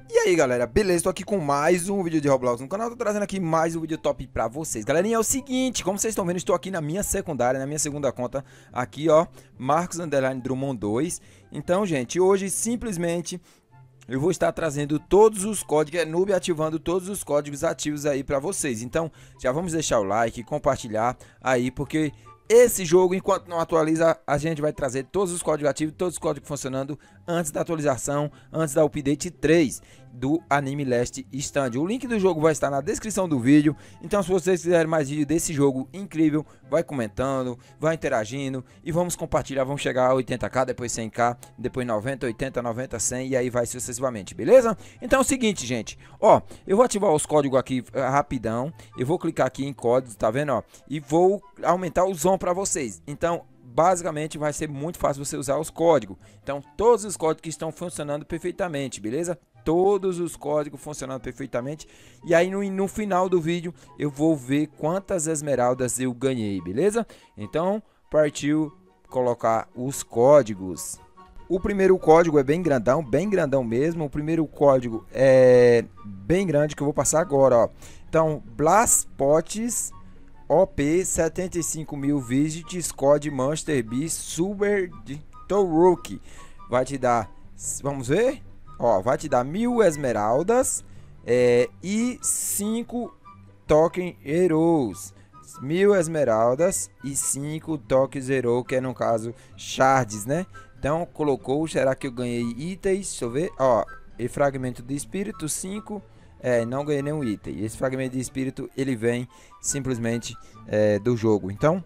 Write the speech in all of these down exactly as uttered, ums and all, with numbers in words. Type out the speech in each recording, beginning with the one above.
E aí galera, beleza? Tô aqui com mais um vídeo de Roblox no canal, tô trazendo aqui mais um vídeo top pra vocês. Galerinha, é o seguinte, como vocês estão vendo, estou aqui na minha secundária, na minha segunda conta, aqui ó, Marcos Underline Drummond dois. Então gente, hoje simplesmente eu vou estar trazendo todos os códigos, é noob, ativando todos os códigos ativos aí pra vocês. Então já vamos deixar o like, compartilhar aí, porque esse jogo, enquanto não atualiza, a gente vai trazer todos os códigos ativos, todos os códigos funcionando antes da atualização, antes da update três do Anime Last Stand. O link do jogo vai estar na descrição do vídeo, então se vocês quiserem mais vídeo desse jogo incrível, vai comentando, vai interagindo e vamos compartilhar, vamos chegar a oitenta k, depois cem k, depois noventa, oitenta, noventa, cem e aí vai sucessivamente, beleza? Então é o seguinte, gente, ó, eu vou ativar os códigos aqui uh, rapidão, eu vou clicar aqui em códigos, tá vendo, ó, e vou aumentar o zoom para vocês. Então basicamente vai ser muito fácil você usar os códigos. Então todos os códigos que estão funcionando perfeitamente, beleza? Todos os códigos funcionando perfeitamente. E aí no, no final do vídeo eu vou ver quantas esmeraldas eu ganhei, beleza? Então partiu colocar os códigos. O primeiro código é bem grandão, bem grandão mesmo. O primeiro código é bem grande que eu vou passar agora, ó. Então Blastpots O P setenta e cinco mil visits code Monster Beast Super Toruk vai te dar, vamos ver, ó, vai te dar mil esmeraldas é, e cinco token heroes, mil esmeraldas e cinco tokens hero, que é no caso shards, né? Então colocou, será que eu ganhei itens? Deixa eu ver, ó, e fragmento de espírito cinco. É, não ganhei nenhum item. Esse fragmento de espírito ele vem simplesmente é, do jogo. Então,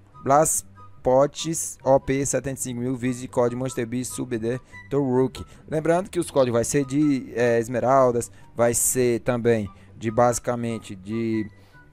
Blastpots O P setenta e cinco mil Visit Code Monster Beast Subder Toruk. Lembrando que os códigos vai ser de é, esmeraldas, vai ser também de basicamente de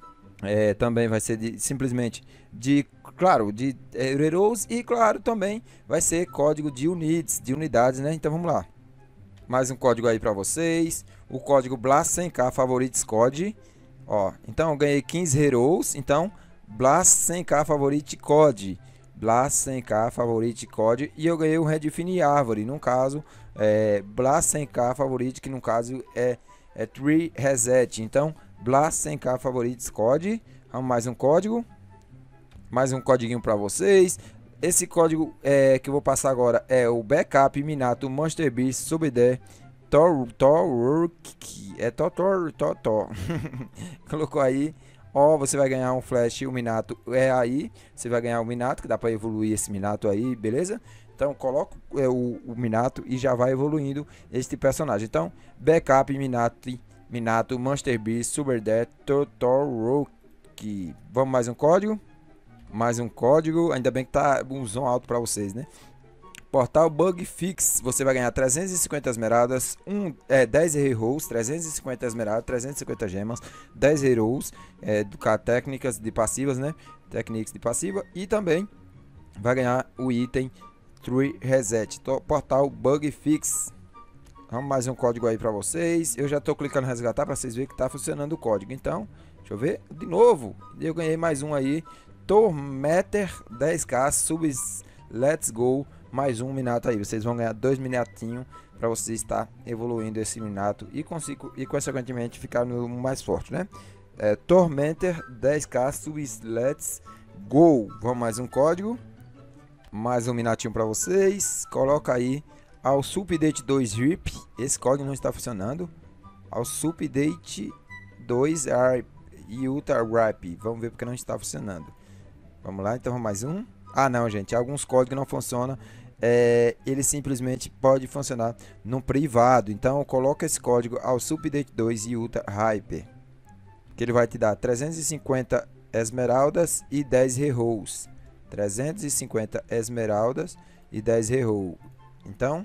é, também vai ser de simplesmente de, claro, de é, heroes e claro também vai ser código de units, de unidades, né? Então vamos lá. Mais um código aí para vocês. O código Blast cem k Favorites Code. Ó, então eu ganhei quinze heroes. Então, Blast cem k Favorite Code. Blast cem k Favorite Code. E eu ganhei o Redefine Árvore. No caso, é, Blast cem k Favorite, que no caso é, é Tree Reset. Então, Blast cem k Favorites Code. Vamos mais um código. Mais um codiguinho para vocês. Esse código é, que eu vou passar agora é o Backup Minato Monster Beast Subder Toruk. É Totor, Totor. Colocou aí. Ó, você vai ganhar um Flash, o Minato é aí. Você vai ganhar o Minato, que dá para evoluir esse Minato aí, beleza? Então coloca é, o, o Minato e já vai evoluindo este personagem. Então, Backup Minato, Minato Monster Beast Subder Toruk. Vamos mais um código. Mais um código, ainda bem que tá um zoom alto para vocês, né? Portal Bug Fix, você vai ganhar trezentas e cinquenta esmeraldas, um, é, dez heroes, trezentas e cinquenta esmeraldas, trezentas e cinquenta gemas, dez heroes, é, educar técnicas de passivas, né? Técnicas de passiva e também vai ganhar o item Tree Reset. Portal Bug Fix. Vamos mais um código aí para vocês. Eu já estou clicando em resgatar para vocês verem que tá funcionando o código. Então, deixa eu ver de novo. Eu ganhei mais um aí. Tormentor dez k subs Let's Go, mais um Minato aí. Vocês vão ganhar dois Minatinhos para você estar evoluindo esse Minato e consigo e consequentemente ficar no mais forte, né? É, Tormentor dez k subs Let's Go. Vamos mais um código, mais um Minatinho para vocês. Coloca aí ao Supdate dois R I P. Esse código não está funcionando. Ao Supdate dois R I Ultra Rap. Vamos ver porque não está funcionando. Vamos lá, então vamos mais um. Ah não, gente, alguns códigos não funcionam. É, ele simplesmente pode funcionar no privado. Então coloca esse código ao Supdate dois e Ultra Hyper, que ele vai te dar trezentas e cinquenta esmeraldas e dez rerolls. trezentas e cinquenta esmeraldas e dez rerolls. Então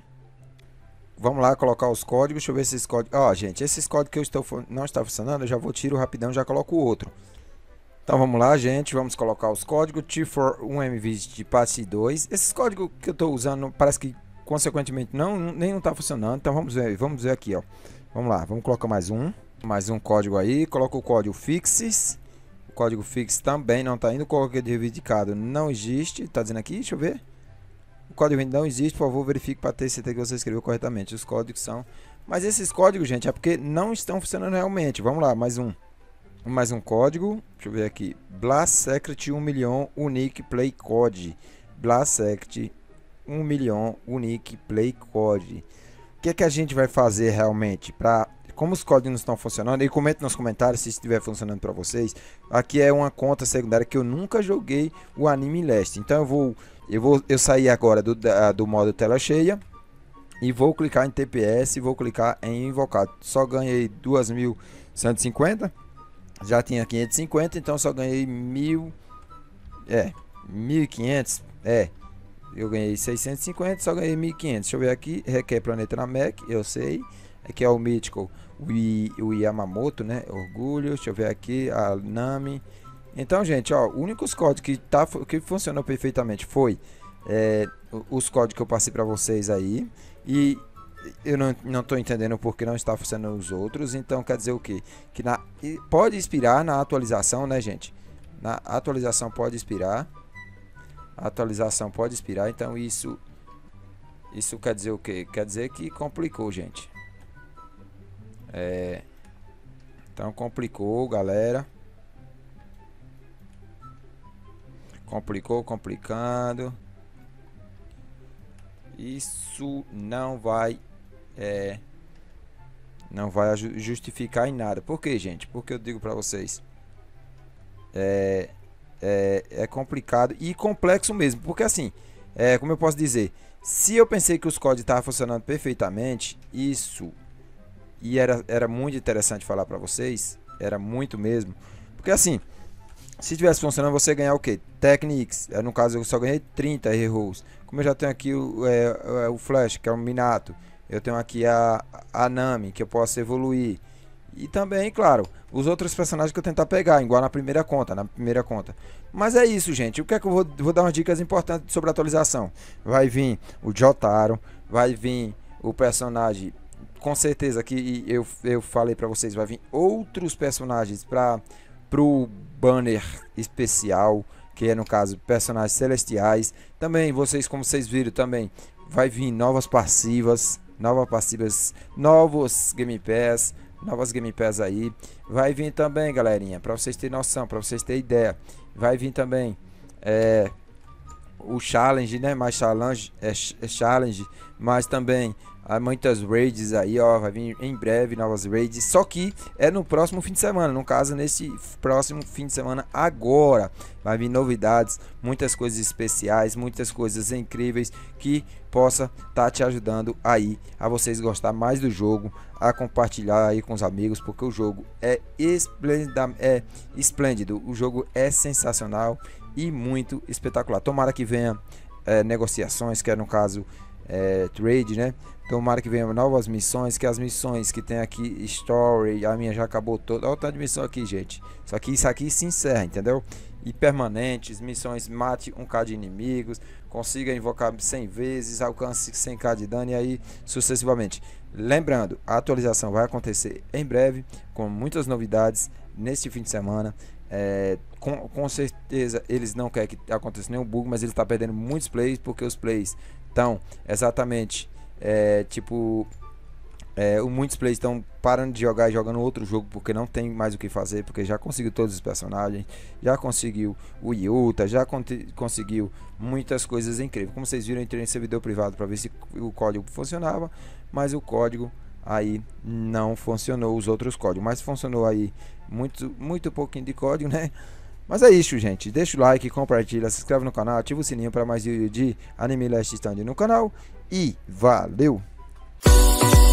vamos lá colocar os códigos. Deixa eu ver se esses códigos. Ó, gente, esses códigos que eu estou não está funcionando, eu já vou tiro rapidão, já coloco o outro. Então vamos lá, gente, vamos colocar os códigos T quatro um M Visit Passe dois. Esses códigos que eu estou usando parece que consequentemente não nem não está funcionando. Então vamos ver, vamos ver aqui, ó. Vamos lá, vamos colocar mais um, mais um código aí. Coloca o código Fixes. O código Fix também não está indo. O código de reivindicado não existe. Tá dizendo aqui, deixa eu ver. O código não existe, por favor, verifique para ter certeza que você escreveu corretamente. Os códigos são Mas esses códigos, gente, é porque não estão funcionando realmente. Vamos lá, mais um. Mais um código. Deixa eu ver aqui. Blast Secret um milhão Unique Play Code. Blast Secret um milhão Unique Play Code. O que é que a gente vai fazer realmente para... Como os códigos não estão funcionando, e comente nos comentários se estiver funcionando para vocês. Aqui é uma conta secundária que eu nunca joguei o Anime Last. Então eu vou eu vou eu sair agora do do modo tela cheia e vou clicar em T P S e vou clicar em invocar. Só ganhei duas mil cento e cinquenta. Já tinha quinhentos e cinquenta, então só ganhei mil é, mil e quinhentos, é. Eu ganhei seiscentos e cinquenta, só ganhei mil e quinhentos. Deixa eu ver aqui, requer planeta na Mac, eu sei. Aqui é o Mythical, o, I, o Yamamoto, né? Orgulho. Deixa eu ver aqui, a Nami. Então, gente, ó, os únicos códigos que, tá, que funcionou perfeitamente foi é, os códigos que eu passei para vocês aí. E eu não, não tô entendendo porque não está funcionando os outros. Então, quer dizer o quê? Que na, pode expirar na atualização, né, gente? Na atualização pode expirar. A atualização pode expirar. Então, isso, isso quer dizer o quê? Quer dizer que complicou, gente. É, então complicou, galera. Complicou, complicando. Isso não vai é, não vai justificar em nada. Por quê, gente? Porque eu digo pra vocês, é, é, é complicado e complexo mesmo. Porque assim, é, como eu posso dizer, se eu pensei que os códigos estavam funcionando perfeitamente, isso... E era, era muito interessante falar pra vocês. Era muito mesmo. Porque assim, se tivesse funcionando, você ganhar o que? Techniques. No caso, eu só ganhei trinta Heroes. Como eu já tenho aqui o, é, o Flash, que é o Minato. Eu tenho aqui a, a Nami, que eu posso evoluir. E também, claro, os outros personagens que eu tentar pegar, igual na primeira conta, na primeira conta. Mas é isso, gente. O que é que eu vou, vou dar umas dicas importantes sobre a atualização. Vai vir o Jotaro. Vai vir o personagem... Com certeza que eu, eu falei pra vocês, vai vir outros personagens para pro banner especial, que é no caso personagens celestiais. Também vocês, como vocês viram, também vai vir novas passivas, novas passivas, novos Game Pass, novas Game Pass aí. Vai vir também, galerinha, para vocês terem noção, para vocês terem ideia, vai vir também é, o challenge, né? Mais challenge, é, é challenge, mas também há muitas raids aí, ó, vai vir em breve novas raids, só que é no próximo fim de semana, no caso nesse próximo fim de semana agora, vai vir novidades, muitas coisas especiais, muitas coisas incríveis que possa estar tá te ajudando aí a vocês gostar mais do jogo, a compartilhar aí com os amigos, porque o jogo é esplêndido, é esplêndido, o jogo é sensacional e muito espetacular. Tomara que venha é, negociações, que é no caso é, trade, né? Tomara que venham novas missões, que as missões que tem aqui, story, a minha já acabou toda. Olha o tanto de missão aqui, gente. Só que isso aqui se encerra, entendeu? E permanentes, missões, mate um K de inimigos, consiga invocar cem vezes, alcance cem K de dano e aí sucessivamente. Lembrando, a atualização vai acontecer em breve, com muitas novidades neste fim de semana. É, com, com certeza eles não querem que aconteça nenhum bug, mas ele está perdendo muitos plays, porque os plays estão exatamente... É, tipo, é, muitos players estão parando de jogar e jogando outro jogo porque não tem mais o que fazer, porque já conseguiu todos os personagens, já conseguiu o Yuta, já conseguiu muitas coisas incríveis. Como vocês viram, eu entrei em servidor privado para ver se o código funcionava, mas o código aí não funcionou, os outros códigos, mas funcionou aí muito, muito pouquinho de código, né? Mas é isso, gente. Deixa o like, compartilha, se inscreve no canal, ativa o sininho para mais vídeos de Anime Last Stand no canal. E valeu!